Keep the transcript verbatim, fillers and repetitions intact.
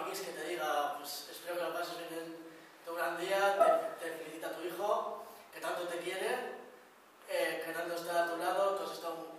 X que te diga, pues espero que lo pases bien en tu gran día, te, te felicita tu hijo, que tanto te quiere, eh, que tanto está a tu lado, que has estado